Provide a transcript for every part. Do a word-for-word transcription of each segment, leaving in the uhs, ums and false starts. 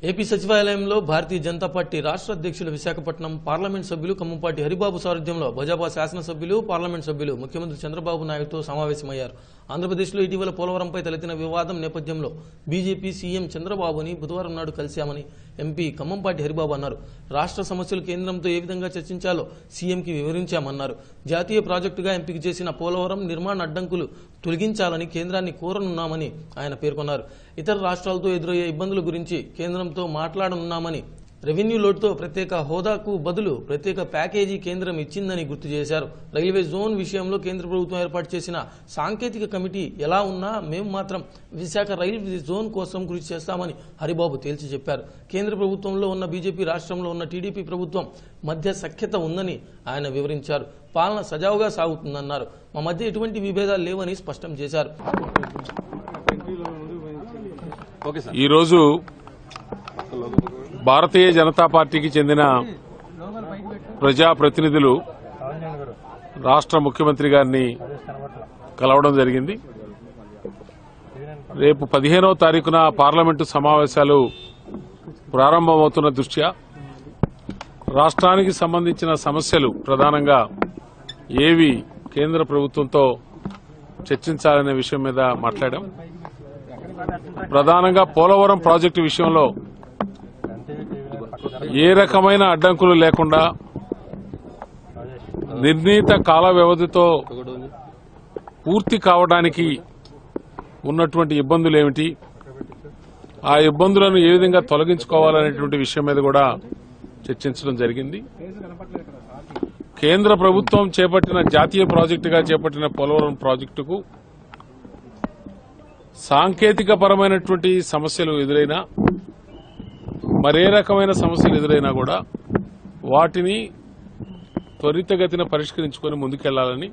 AP సచివాలయంలో Bharatiya Janata party రాష్ట్ర అధ్యక్షులు విశాఖపట్నం పార్లమెంట్ సభ్యులు కమ్మంపాటి హరిబాబు సారథ్యంలో భాజపా శాసనసభ్యులు పార్లమెంట్ సభ్యులు ముఖ్యమంత్రి చంద్రబాబు నాయుడుతో సమావేశమయ్యారు. ఆంధ్రప్రదేశ్లో ఇటీవల పోలవరంపై తలెత్తిన వివాదం నేపథ్యంలో బీజేపీ సీఎం చంద్రబాబుని బుధవారం నాడు కలిశామని ఎంపీ కమ్మంపాటి హరిబాబు అన్నారు. రాష్ట్ర సమస్యలు కేంద్రంతో ఏ విధంగా చర్చించాలో సీఎంకి వివరించామన్నారు. జాతీయ ప్రాజెక్టుగా ఎంపిక చేసిన పోలవరం నిర్మాణ అడ్డంకులు తొలగించాలని కేంద్రాన్ని కోరనున్నామని ఆయన పేర్కొన్నారు. ఇతర రాష్ట్రాలతో ఎదురయ్యే ఇబ్బందుల గురించి కేంద్రంతో మాట్లాడనున్నామని, రెవెన్యూ లోటుతో ప్రత్యేక హోదాకు బదులు ప్రత్యేక ప్యాకేజీ కేంద్రం ఇచ్చిందని గుర్తు చేశారు. రైల్వే జోన్ విషయంలో కేంద్ర ప్రభుత్వం ఏర్పాటు చేసిన సాంకేతిక కమిటీ ఎలా ఉన్నా మేము మాత్రం విశాఖ రైల్వే జోన్ కోసం కృషి చేస్తామని హరిబాబు తేల్చి చెప్పారు. కేంద్ర ప్రభుత్వంలో ఉన్న బీజేపీ, రాష్ట్రంలో ఉన్న టీడీపీ ప్రభుత్వం మధ్య సఖ్యత ఉందని ఆయన వివరించారు. పాలన సజావుగా సాగుతుందన్నారు. మా మధ్య ఎటువంటి విభేదాలు లేవని స్పష్టం చేశారు. ఈరోజు భారతీయ జనతా పార్టీకి చెందిన ప్రజాప్రతినిధులు రాష్ట్ర ముఖ్యమంత్రి గారిని కలవడం జరిగింది. రేపు పదిహేనవ తారీఖున పార్లమెంటు సమావేశాలు ప్రారంభమవుతున్న దృష్ట్యా రాష్ట్రానికి సంబంధించిన సమస్యలు ప్రధానంగా ఏవి కేంద్ర ప్రభుత్వంతో చర్చించాలనే విషయం మీద మాట్లాడాం. ప్రధానంగా పోలవరం ప్రాజెక్టు విషయంలో ఏ రకమైన అడ్డంకులు లేకుండా నిర్ణీత కాల వ్యవధితో పూర్తి కావడానికి ఉన్నటువంటి ఇబ్బందులు ఏమిటి, ఆ ఇబ్బందులను ఏ విధంగా తొలగించుకోవాలనేటువంటి విషయం మీద కూడా చర్చించడం జరిగింది. కేంద్ర ప్రభుత్వం చేపట్టిన జాతీయ ప్రాజెక్టుగా చేపట్టిన పోలవరం ప్రాజెక్టుకు సాంకేతిక పరమైనటువంటి సమస్యలు ఎదురైనా, మరే రకమైన సమస్యలు ఎదురైనా కూడా వాటిని త్వరితగతిన పరిష్కరించుకుని ముందుకెళ్లాలని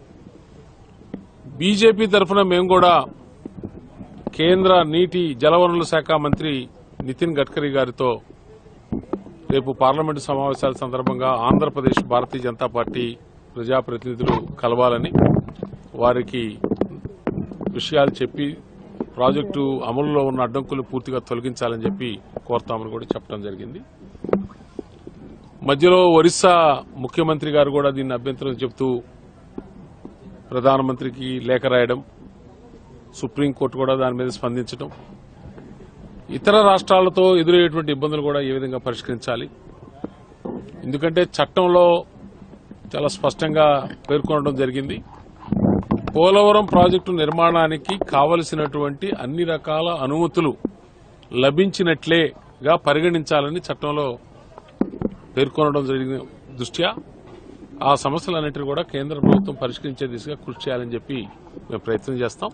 బీజేపీ తరఫున మేము కూడా కేంద్ర నీటి జలవనరుల శాఖ మంత్రి నితిన్ గడ్కరీ గారితో రేపు పార్లమెంటు సమావేశాల సందర్భంగా ఆంధ్రప్రదేశ్ భారతీయ జనతా పార్టీ ప్రజాప్రతినిధులు కలవాలని, వారికి విషయాలు చెప్పి ప్రాజెక్టు అమలులో ఉన్న అడ్డంకులు పూర్తిగా తొలగించాలని చెప్పి కోరుతామని కూడా చెప్పడం జరిగింది. మధ్యలో ఒరిస్సా ముఖ్యమంత్రి గారు కూడా దీన్ని అభ్యంతరం చెబుతూ ప్రధానమంత్రికి లేఖ రాయడం, సుప్రీంకోర్టు కూడా దాని మీద స్పందించడం, ఇతర రాష్ట్రాలతో ఎదురయ్యేటువంటి ఇబ్బందులు కూడా ఏ విధంగా పరిష్కరించాలి, ఎందుకంటే చట్టంలో చాలా స్పష్టంగా పేర్కొనడం జరిగింది. పోలవరం ప్రాజెక్టు నిర్మాణానికి కావలసినటువంటి అన్ని రకాల అనుమతులు లభించినట్లేగా పరిగణించాలని చట్టంలో పేర్కొనడం జరిగిన దృష్ట్యా ఆ సమస్యలన్నింటినీ కూడా కేంద్ర ప్రభుత్వం పరిష్కరించే దిశగా కృషి చేయాలని చెప్పి మేము ప్రయత్నం చేస్తాం.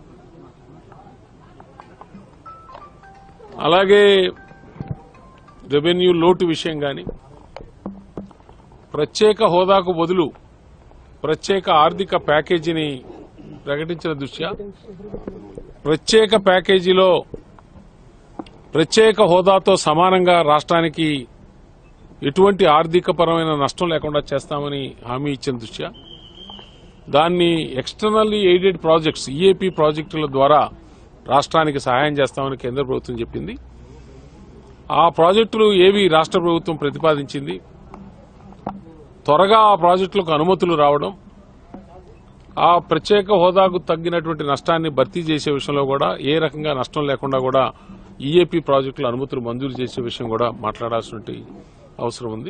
అలాగే రెవెన్యూ లోటు విషయం గాని, ప్రత్యేక హోదాకు బదులు ప్రత్యేక ఆర్థిక ప్యాకేజీని ప్రకటించిన దృష్ట్యా ప్రత్యేక ప్యాకేజీలో ప్రత్యేక హోదాతో సమానంగా రాష్ట్రానికి ఎటువంటి ఆర్థికపరమైన నష్టం లేకుండా చేస్తామని హామీ ఇచ్చిన దృష్ట్యా దాన్ని ఎక్స్టర్నల్లీ ఎయిడెడ్ ప్రాజెక్ట్స్ ఈఏపీ ప్రాజెక్టుల ద్వారా రాష్ట్రానికి సహాయం చేస్తామని కేంద్ర ప్రభుత్వం చెప్పింది. ఆ ప్రాజెక్టులు ఏవి రాష్ట్ర ప్రభుత్వం ప్రతిపాదించింది, త్వరగా ఆ ప్రాజెక్టులకు అనుమతులు రావడం, ఆ ప్రత్యేక హోదాకు తగ్గినటువంటి నష్టాన్ని భర్తీ చేసే విషయంలో కూడా ఏ రకంగా నష్టం లేకుండా కూడా ఈఏపీ ప్రాజెక్టుల అనుమతులు మంజూరు చేసే విషయం కూడా మాట్లాడాల్సిన అవసరం ఉంది.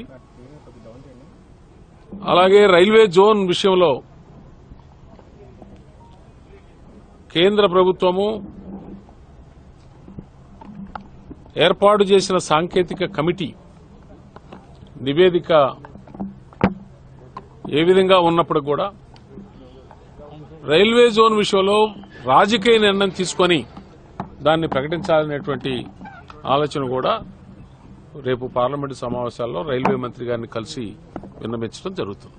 అలాగే రైల్వే జోన్ విషయంలో కేంద్ర ప్రభుత్వము ఏర్పాటు చేసిన సాంకేతిక కమిటీ నివేదిక ఏ విధంగా ఉన్నప్పుడు కూడా రైల్వే జోన్ విషయంలో రాజకీయ నిర్ణయం తీసుకుని దాన్ని ప్రకటించాలనేటువంటి ఆలోచన కూడా రేపు పార్లమెంటు సమావేశాల్లో రైల్వే మంత్రి గారిని కలిసి విన్నవించడం జరుగుతుంది.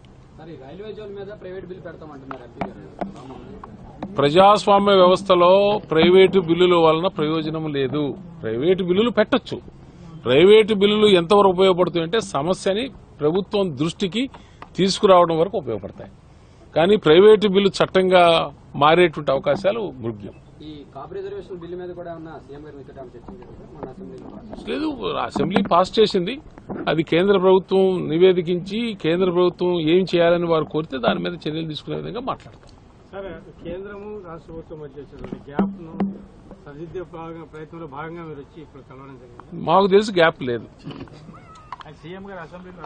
ప్రజాస్వామ్య వ్యవస్థలో ప్రైవేటు బిల్లుల వలన ప్రయోజనం లేదు. ప్రైవేటు బిల్లులు పెట్టొచ్చు. ప్రైవేటు బిల్లులు ఎంతవరకు ఉపయోగపడుతాయంటే సమస్యని ప్రభుత్వం దృష్టికి తీసుకురావడం వరకు ఉపయోగపడతాయి. కానీ ప్రైవేటు బిల్లు చట్టంగా మారేటువంటి అవకాశాలు మృగ్యం. ఈ కాపు రిజర్వేషన్ బిల్లు మీద కూడా ఉన్న సీఎం గారు మీతో చర్చించారు అసెంబ్లీలో? లేదు, అసెంబ్లీ పాస్ చేసింది. అది కేంద్ర ప్రభుత్వం నివేదికించి కేంద్ర ప్రభుత్వం ఏం చేయాలని వారు కోరితే దాని మీద చర్యలు తీసుకునే విధంగా మాట్లాడతారు. సరే, కేంద్రము రాష్ట్ర ప్రభుత్వం మధ్య గ్యాప్ ను సరిదిద్దే ప్రయత్నంలో భాగంగా మీరు వచ్చి ఇప్పుడు కలవడం జరిగింది. మాకు తెలిసి గ్యాప్ లేదు. సీఎం గారు అసెంబ్లీలో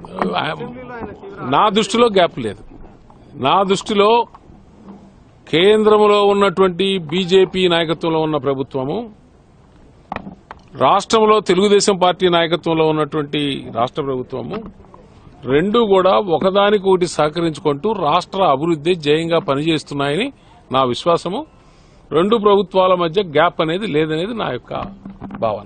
నా దృష్టిలో గ్యాప్ లేదు. నా దృష్టిలో కేంద్రంలో ఉన్నటువంటి బీజేపీ నాయకత్వంలో ఉన్న ప్రభుత్వము, రాష్ట్రంలో తెలుగుదేశం పార్టీ నాయకత్వంలో ఉన్నటువంటి రాష్ట్ర ప్రభుత్వము రెండు కూడా ఒకదానికొకటి సహకరించుకుంటూ రాష్ట్ర అభివృద్ధి జయంగా పనిచేస్తున్నాయని నా విశ్వాసము. రెండు ప్రభుత్వాల మధ్య గ్యాప్ అనేది లేదనేది నా యొక్క భావన.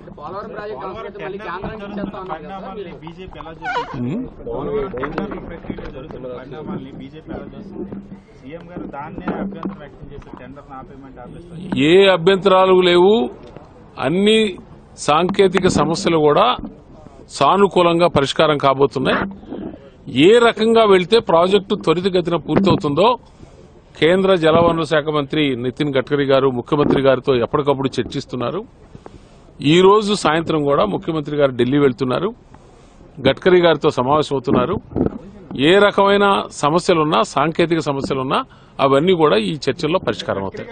ఏ అభ్యంతరాలు లేవు. అన్ని సాంకేతిక సమస్యలు కూడా సానుకూలంగా పరిష్కారం కాబోతున్నాయి. ఏ రకంగా వెళ్తే ప్రాజెక్టు త్వరితగతిన పూర్తవుతుందో కేంద్ర జలవనరుల శాఖ మంత్రి నితిన్ గడ్కరీ గారు ముఖ్యమంత్రి గారితో ఎప్పటికప్పుడు చర్చిస్తున్నారు. ఈ రోజు సాయంత్రం కూడా ముఖ్యమంత్రి గారు ఢిల్లీ వెళ్తున్నారు, గడ్కరీ గారితో సమావేశమవుతున్నారు. ఏ రకమైన సమస్యలున్నా, సాంకేతిక సమస్యలున్నా అవన్నీ కూడా ఈ చర్చల్లో పరిష్కారం అవుతాయి.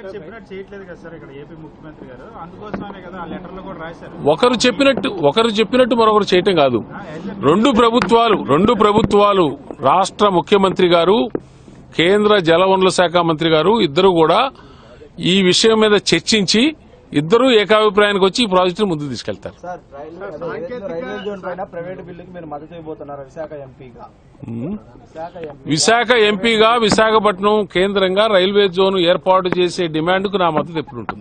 ఒకరు చెప్పినట్టు ఒకరు చెప్పినట్టు మరొకరు చేయటం కాదు. రెండు ప్రభుత్వాలు రెండు ప్రభుత్వాలు రాష్ట్ర ముఖ్యమంత్రి గారు, కేంద్ర జలవనరుల శాఖ మంత్రి గారు ఇద్దరు కూడా ఈ విషయం మీద చర్చించి ఇద్దరు ఏకాభిప్రాయానికి వచ్చి ఈ ప్రాజెక్టు ముందుకు తీసుకెళ్తారు. విశాఖ ఎంపీగా విశాఖపట్నం కేంద్రంగా రైల్వే జోన్ ఏర్పాటు చేసే డిమాండ్ కు నా మద్దతు ఎప్పుడు ఉంటుంది.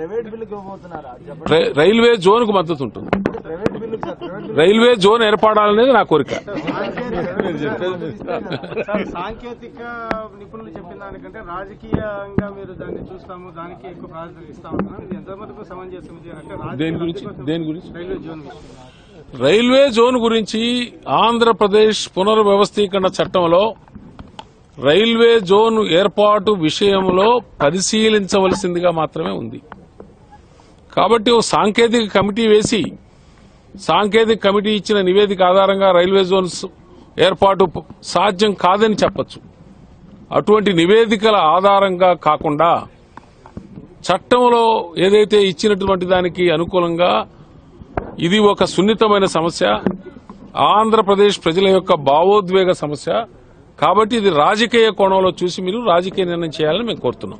రైల్వే జోన్ కు మద్దతు ఉంటుంది. రైల్వే జోన్ ఏర్పడాలనేది నా కోరిక. సాంకేతిక నిపుణులు చెప్పిన దానికంటే రాజకీయంగా మీరు దాన్ని చూస్తాము, దానికి ఎక్కువ ప్రాధాన్యత ఇస్తాము ఎంతమందికి సమంజసం? దేని గురించి దేని గురించి రైల్వే జోన్ గురించి ఆంధ్రప్రదేశ్ పునర్వ్యవస్థీకరణ చట్టంలో రైల్వే జోన్ ఏర్పాటు విషయంలో పరిశీలించవలసిందిగా మాత్రమే ఉంది. కాబట్టి ఓ సాంకేతిక కమిటీ వేసి సాంకేతిక కమిటీ ఇచ్చిన నివేదిక ఆధారంగా రైల్వే జోన్స్ ఏర్పాటు సాధ్యం కాదని చెప్పొచ్చు. అటువంటి నివేదికల ఆధారంగా కాకుండా చట్టంలో ఏదైతే ఇచ్చినటువంటి దానికి అనుకూలంగా ఇది ఒక సున్నితమైన సమస్య, ఆంధ్రప్రదేశ్ ప్రజల యొక్క భావోద్వేగ సమస్య కాబట్టి ఇది రాజకీయ కోణంలో చూసి మీరు రాజకీయ నిర్ణయం చేయాలని మేము కోరుతున్నాం.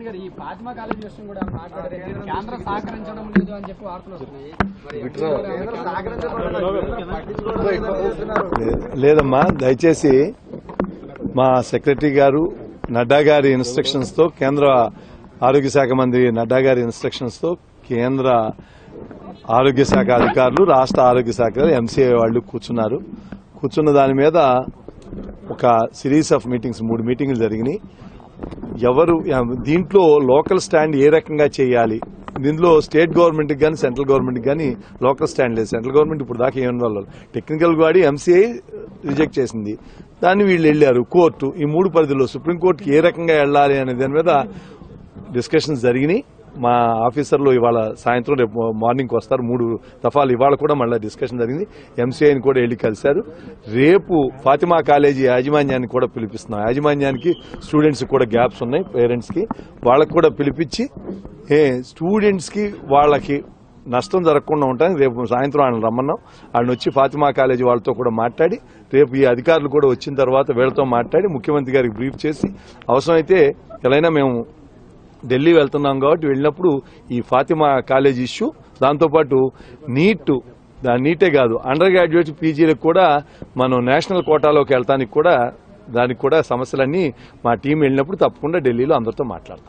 లేదమ్మా, దయచేసి మా సెక్రటరీ గారు నడ్డా గారి ఇన్స్ట్రక్షన్స్ తో, కేంద్ర ఆరోగ్య శాఖ మంత్రి నడ్డా గారి ఇన్స్ట్రక్షన్స్ తో కేంద్ర ఆరోగ్య శాఖ అధికారులు, రాష్ట్ర ఆరోగ్య శాఖ ఎంసీఐ వాళ్ళు కూర్చున్నారు. కూర్చున్న దాని మీద ఒక సిరీస్ ఆఫ్ మీటింగ్స్, మూడు మీటింగ్లు జరిగినాయి. ఎవరు దీంట్లో లోకల్ స్టాండ్ ఏ రకంగా చేయాలి, దీంట్లో స్టేట్ గవర్నమెంట్ కానీ సెంట్రల్ గవర్నమెంట్ కానీ లోకల్ స్టాండ్ లేదు. సెంట్రల్ గవర్నమెంట్ ఇప్పుడు దాకా ఏమన్నా టెక్నికల్ బాడీ ఎంసీఐ రిజెక్ట్ చేసింది, దాన్ని వీళ్ళు వెళ్లారు కోర్టు. ఈ మూడు పరిధిలో సుప్రీంకోర్టుకి ఏ రకంగా వెళ్లాలి అనే దాని మీద డిస్కషన్స్ జరిగినాయి. మా ఆఫీసర్లు ఇవాళ సాయంత్రం రేపు మార్నింగ్ వస్తారు. మూడు దఫాలు ఇవాళ కూడా మళ్ళీ డిస్కషన్ జరిగింది. ఎంసీఐని కూడా వెళ్లి కలిశారు. రేపు ఫాతిమా కాలేజీ యాజమాన్యాన్ని కూడా పిలిపిస్తున్నాం. యాజమాన్యానికి స్టూడెంట్స్ కూడా గ్యాప్స్ ఉన్నాయి, పేరెంట్స్ కి వాళ్ళకు కూడా పిలిపించి ఏ స్టూడెంట్స్ కి వాళ్ళకి నష్టం జరగకుండా ఉంటానికి రేపు సాయంత్రం ఆయన రమ్మన్నాం. ఆయన వచ్చి ఫాతిమా కాలేజీ వాళ్ళతో కూడా మాట్లాడి, రేపు ఈ అధికారులు కూడా వచ్చిన తర్వాత వీళ్ళతో మాట్లాడి ముఖ్యమంత్రి గారికి బ్రీఫ్ చేసి, అవసరమైతే ఎలా మేము ఢిల్లీ వెళ్తున్నాం కాబట్టి వెళ్ళినప్పుడు ఈ ఫాతిమా కాలేజ్ ఇష్యూ, దాంతోపాటు నీట్, నీటే కాదు అండర్ గ్రాడ్యుయేట్ పీజీలకు కూడా మనం నేషనల్ కోటాలోకి వెళ్తానికి కూడా దానికి కూడా సమస్యలన్నీ మా టీం వెళ్ళినప్పుడు తప్పకుండా ఢిల్లీలో అందరితో మాట్లాడతాం.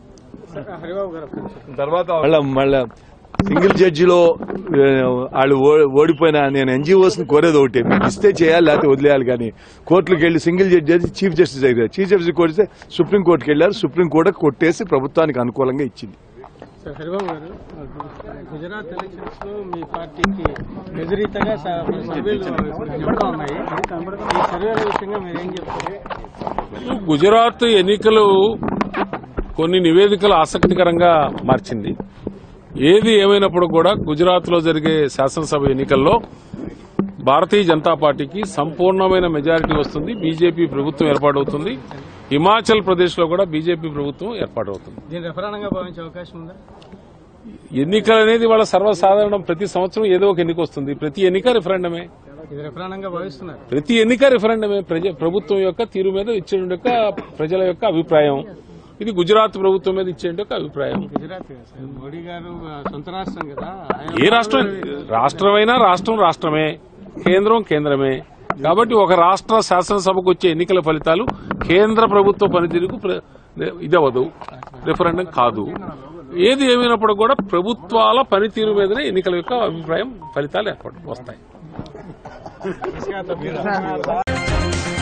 తర్వాత మళ్ళా మళ్ళా సింగిల్ జడ్జిలో వాళ్ళు ఓడిపోయిన నేను ఎన్జిఓస్ ని కోరేది ఒకటి, ఇస్తే చేయాలి లేకపోతే వదిలేయాలి. కానీ కోర్టులకు వెళ్లి సింగిల్ జడ్జి చీఫ్ జస్టిస్ అయ్యారు. చీఫ్ జస్టిస్ కొడితే సుప్రీంకోర్టుకి వెళ్లారు. సుప్రీంకోర్టు కొట్టేసి ప్రభుత్వానికి అనుకూలంగా ఇచ్చింది. హరిబాబు గారు, గుజరాత్ ఎలక్షన్స్ లో మీ పార్టీకి వ్యతిరేకంగా సర్వేలు కనబడుతూ ఉన్నాయి. ఈ సర్వేల విషయంగా మీరేం చెప్తారు? గుజరాత్ ఎన్నికలు కొన్ని నివేదికలు ఆసక్తికరంగా మార్చింది. ఏది ఏమైనప్పుడు కూడా గుజరాత్ లో జరిగే శాసనసభ ఎన్నికల్లో భారతీయ జనతా పార్టీకి సంపూర్ణమైన మెజారిటీ వస్తుంది. బీజేపీ ప్రభుత్వం ఏర్పాటవుతుంది. హిమాచల్ ప్రదేశ్ లో కూడా బీజేపీ ప్రభుత్వం ఏర్పాటవుతుంది. దీన్ని రెఫరెండంగా భావించే అవకాశం ఉందా? ఎన్నికలు అనేది వాళ్ళ సర్వసాధారణం. ప్రతి సంవత్సరం ఏదో ఒక ఎన్నిక వస్తుంది. ప్రతి ఎన్నిక రిఫరెండమే. ఇది రెఫరెండంగా భావిస్తున్నారు. ప్రతి ఎన్నిక రిఫరెండమే. ప్రభుత్వం యొక్క తీరు మీద ఇచ్చే యొక్క ప్రజల యొక్క అభిప్రాయం. ఇది గుజరాత్ ప్రభుత్వం మీద ఇచ్చే యొక్క అభిప్రాయం. గుజరాత్ మోడీ గారు సొంత రాష్ట్రం కదా. ఏ రాష్ట్రం రాష్ట్రమైనా రాష్ట్రం రాష్ట్రమే, కేంద్రం కేంద్రమే. కాబట్టి ఒక రాష్ట్ర శాసనసభకు వచ్చే ఎన్నికల ఫలితాలు కేంద్ర ప్రభుత్వ పనితీరుకు ఇదవదు, రిఫరెండం కాదు. ఏది ఏమైనప్పుడు కూడా ప్రభుత్వాల పనితీరు మీదనే ఎన్నికల యొక్క అభిప్రాయం ఫలితాలు ఏర్పడు వస్తాయి.